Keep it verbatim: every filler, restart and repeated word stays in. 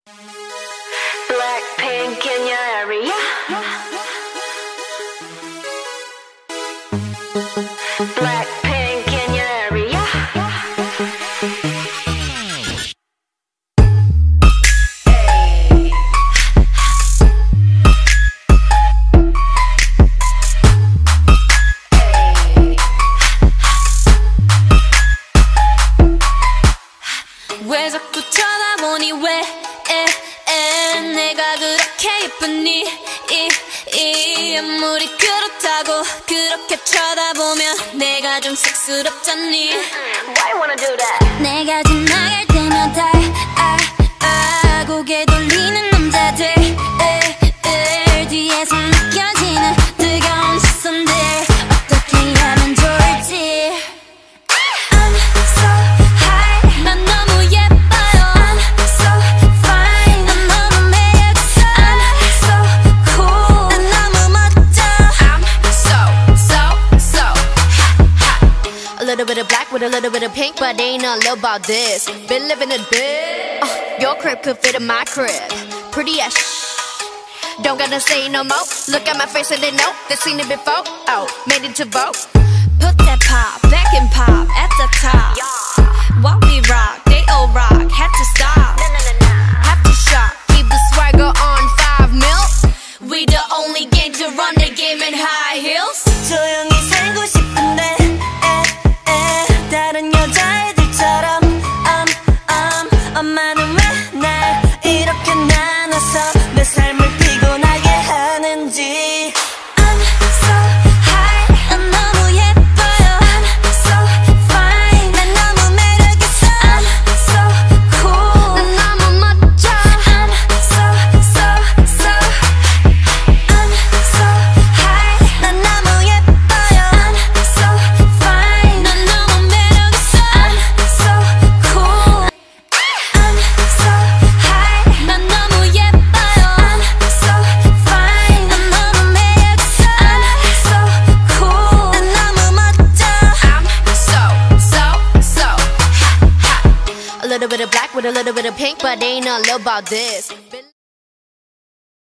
Blackpink in your area. Blackpink in your area. Hey. 왜 자꾸 쳐다보니 왜 에, 에, 내가 그렇게 예쁘니 이, 이 아무리 그렇다고 그렇게 쳐다보면 내가 좀 쑥스럽잖니. Why you wanna do that? 내가 지나갈 때마다 아, 아, 고개 돌리는 남자들 에, 에, 뒤에서 느껴지는 뜨거운 시선들 어떻게 하면 좋을지. I'm so high 난 너무 예뻐요. I'm so fine 난 너무 매력있어. I'm so cool 난 너무 멋져. I'm so so so hot hot. A little bit of black with a little bit of pink, but ain't all about this. Been living it big. Uh, your crib could fit in my crib. Pretty as sh. Don't gotta say no more. Look at my face and they know they've seen it before. Oh, made it to vote. Put that pop back and pop at the top. While we rock, they all rock. Had to stop. Have to shop. Keep the swagger on five mil. We the only gang to run the game in high heels. 조용히 살고 싶은데 에, 에, 다른 여자애들처럼 um, um, 엄마는 왜 날 이렇게 나눠서 내 삶을 피곤하게 하는지. I'm so high 난 너무 예뻐요. I'm so fine 난 너무 매력있어. I'm so cool 난 너무 멋져. I'm so so so I'm so high 난 너무 예뻐요. I'm so fine 난 너무 매력있어. I'm so cool I'm so high 난 너무 예뻐요. I'm so fine 난 너무 매력있어. I'm so cool 난 너무 멋져. I'm so so so hot hot. A little bit of black with a little bit of pink, but ain't all about this.